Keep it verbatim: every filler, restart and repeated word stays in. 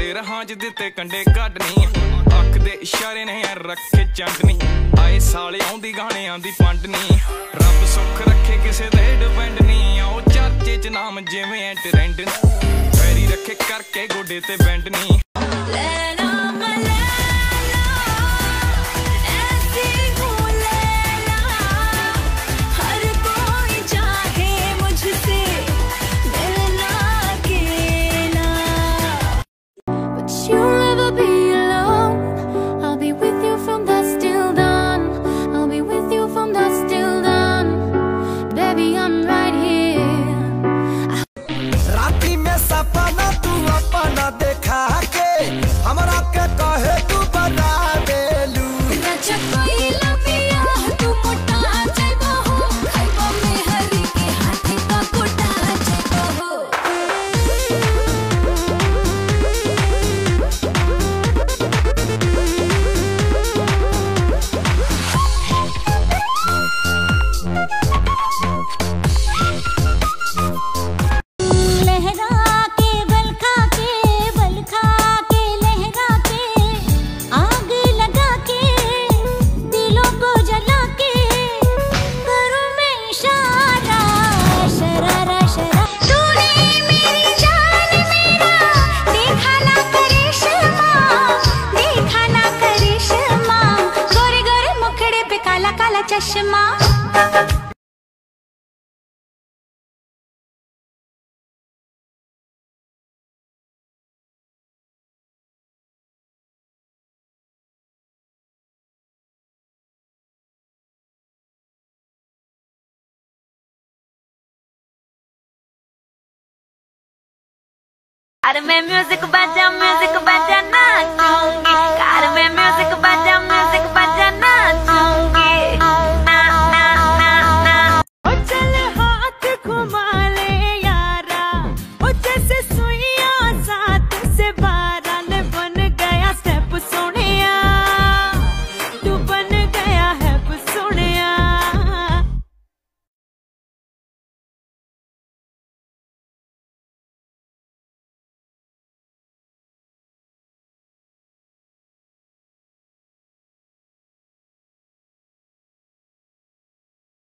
तेरे रहां च दिते कंडे कड्डनी अख दे इशारे ने रखे चंडनी आए साले आउंदी गाने आंदी पंडनी रब सुख रखे किसे दे डिपेंड नहीं आओ चर्चे च नाम जिवें ट्रेंड पैरी रखे करके गोडे ते बैंड नहीं चश्मा अरे मैं म्यूजिक बजा म्यूजिक बजा नाचूंगी